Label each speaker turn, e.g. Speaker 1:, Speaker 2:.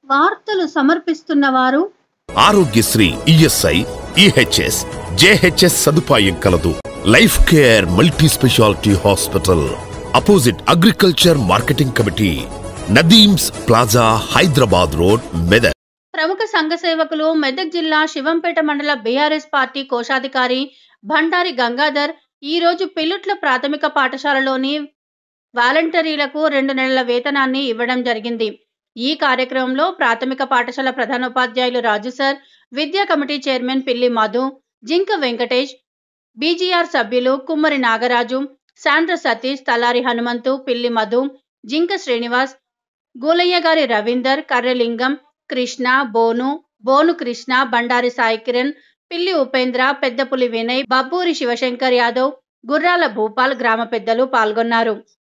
Speaker 1: వార్తలు సమర్పిస్తున్నవారు
Speaker 2: Aarogyasri ESI EHS JHS సదుపాయం కలదు. Life care multi speciality hospital opposite agriculture marketing committee, Nadeem's plaza, Hyderabad road, Medak.
Speaker 1: ప్రముఖ సంఘ సేవకులు మెదక్ జిల్లా శివంపేట మండల బీఆర్ఎస్ పార్టీ కోశాధికారి భండారి గంగాధర్ ఈ రోజు పిల్లుట్ల ప్రాథమిక పాఠశాలలోని వాలంటీర్లకు 2 నెలల వేతనాన్ని ఇవ్వడం జరిగింది. ఈ కార్యక్రమంలో ప్రాథమిక పాఠశాల ప్రధానోపాధ్యాయులు రాజు సార్, విద్యా కమిటీ చైర్మన్ పిల్లి మధు, జింక వెంకటేష్, బీజీఆర్ సభ్యులు కుమ్మరి నాగరాజు, శాండ్ర సతీష్, తలారి హనుమంతు, పిల్లి మధు, జింక శ్రీనివాస్, గూలయ్య గారి రవీందర్, కర్రెలింగం, కృష్ణ, బోను కృష్ణ, బండారి సాయి కిరణ్, పిల్లి ఉపేంద్ర, పెద్దపులి వినయ్, బబ్బూరి శివశంకర్ యాదవ్, గుర్రాల భూపాల్ గ్రామ పెద్దలు పాల్గొన్నారు.